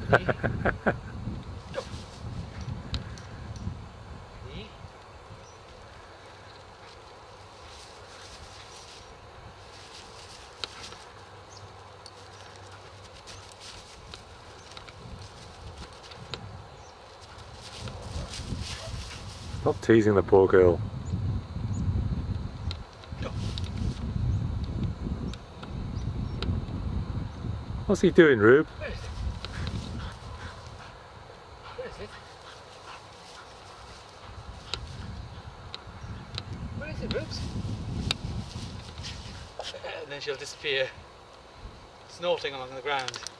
Stop teasing the poor girl. What's he doing, Rube? Where is it? Where is it? Where is it, Rubes? And then she'll disappear, snorting along the ground.